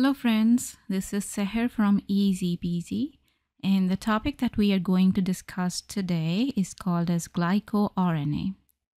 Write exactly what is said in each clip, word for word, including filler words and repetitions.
Hello friends, this is Seher from Easy Peasy, and the topic that we are going to discuss today is called as GlycoRNA.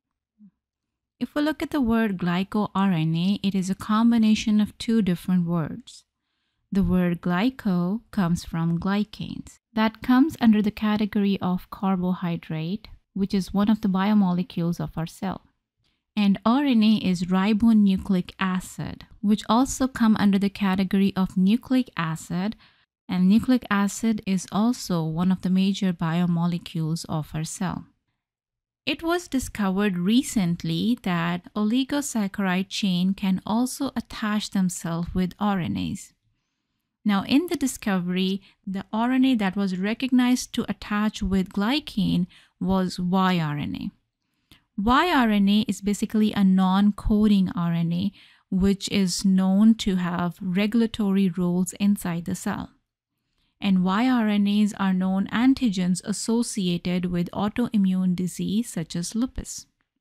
If we look at the word GlycoRNA, it is a combination of two different words. The word glyco comes from glycans. That comes under the category of carbohydrate, which is one of the biomolecules of our cell. And R N A is ribonucleic acid, which also come under the category of nucleic acid, and nucleic acid is also one of the major biomolecules of our cell. It was discovered recently that oligosaccharide chain can also attach themselves with R N As. Now, in the discovery, the R N A that was recognized to attach with glycan was y R N A. y R N A is basically a non-coding R N A, which is known to have regulatory roles inside the cell. And y R N As are known antigens associated with autoimmune disease such as lupus.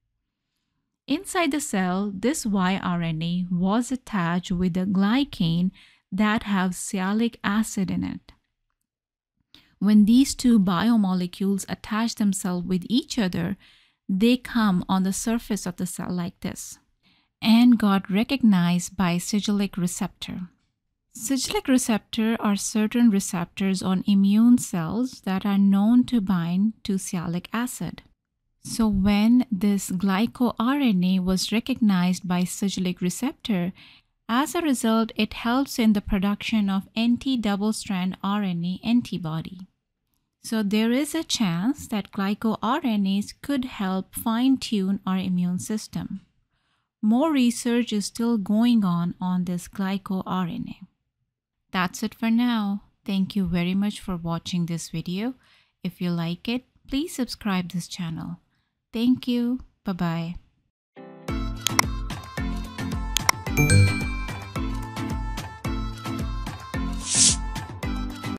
Inside the cell, this y R N A was attached with a glycan that have sialic acid in it. When these two biomolecules attach themselves with each other, they come on the surface of the cell like this and got recognized by sigillic receptor. Sigillic receptor are certain receptors on immune cells that are known to bind to sialic acid. So when this GlycoRNA was recognized by sigillic receptor, as a result, it helps in the production of anti-double-strand R N A antibody. So there is a chance that glycoRNAs could help fine-tune our immune system. More research is still going on on this GlycoRNA. That's it for now. Thank you very much for watching this video. If you like it, please subscribe this channel. Thank you. Bye-bye.